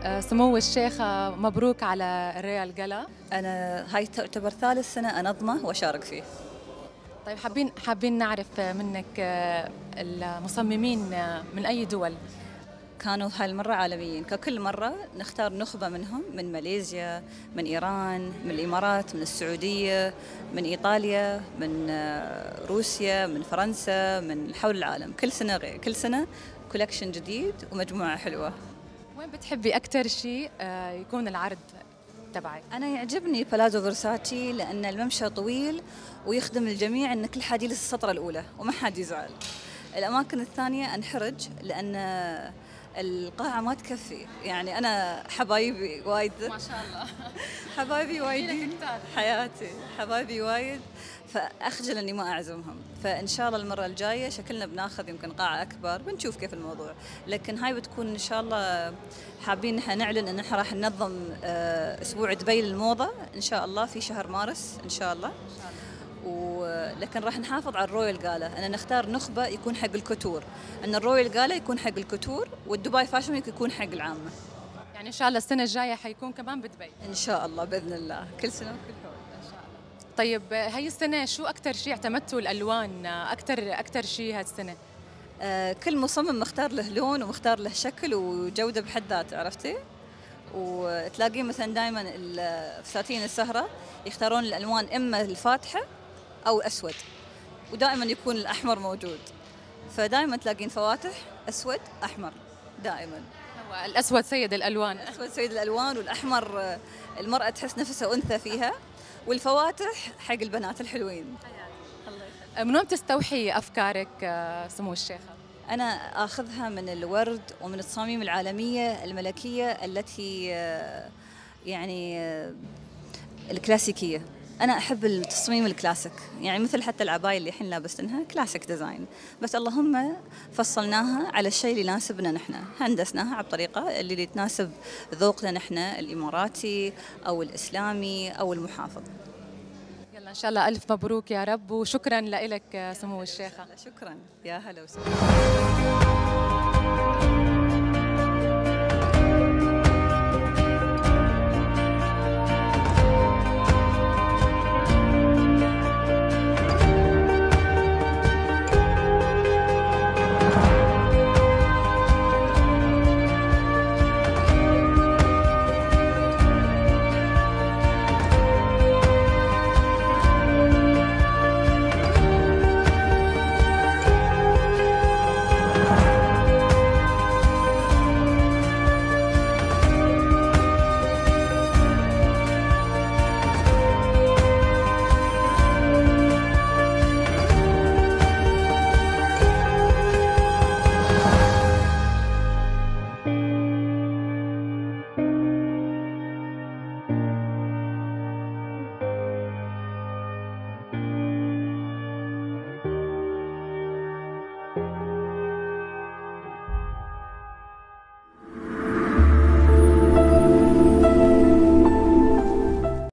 سمو الشيخة مبروك على الريال جالا. أنا هاي تعتبر ثالث سنة أنظمه وأشارك فيه. طيب حابين نعرف منك المصممين من أي دول؟ كانوا هاي المرة عالميين، ككل مرة نختار نخبة منهم، من ماليزيا، من إيران، من الإمارات، من السعودية، من إيطاليا، من روسيا، من فرنسا، من حول العالم. كل سنة غير، كل سنة كولكشن جديد ومجموعة حلوة. وين بتحبي أكتر شيء يكون العرض تبعك؟ أنا يعجبني بالازو فيرساتشي لأن الممشى طويل ويخدم الجميع، أن كل حد يجلس السطرة الأولى وما حد يزعل. الأماكن الثانية أنحرج لأن القاعة ما تكفي، يعني أنا حبايبي وايد ما شاء الله. حبايبي وايدين حياتي، حبايبي وايد، فأخجل أني ما أعزمهم. فإن شاء الله المرة الجاية شكلنا بناخذ يمكن قاعة أكبر، بنشوف كيف الموضوع. لكن هاي بتكون إن شاء الله، حابين نحن نعلن أن احنا راح ننظم أسبوع دبي للموضة إن شاء الله في شهر مارس إن شاء الله. لكن راح نحافظ على الرويال جالا، أنا نختار نخبة يكون حق الكوتور، أن الرويال جالا يكون حق الكوتور والدبي فاشن ويك يكون حق العامة. يعني إن شاء الله السنة الجاية حيكون كمان بدبي إن شاء الله بإذن الله، كل سنة وكل هول إن شاء الله. طيب هاي السنة شو أكتر شيء اعتمدتوا الألوان أكتر شيء هالسنة؟ كل مصمم مختار له لون ومختار له شكل وجودة بحد ذاته، عرفتي؟ وتلاقيه مثلا دائما الفساتين السهرة يختارون الألوان إما الفاتحة أو أسود، ودائما يكون الأحمر موجود، فدائما تلاقين فواتح أسود أحمر دائما. هو الأسود سيد الألوان. الأسود سيد الألوان، والأحمر المرأة تحس نفسها أنثى فيها، والفواتح حق البنات الحلوين. من وين تستوحي أفكارك سمو الشيخة؟ أنا أخذها من الورد ومن التصاميم العالمية الملكية التي يعني الكلاسيكية. أنا أحب التصميم الكلاسيك، يعني مثل حتى العباية اللي الحين لابستنها كلاسيك ديزاين، بس اللهم فصلناها على الشيء اللي يناسبنا نحن، هندسناها على الطريقة اللي تناسب ذوقنا نحن، الإماراتي أو الإسلامي أو المحافظ. يلا إن شاء الله ألف مبروك يا رب، وشكرا لك سمو الشيخة. شكرا، يا هلا وسهلا.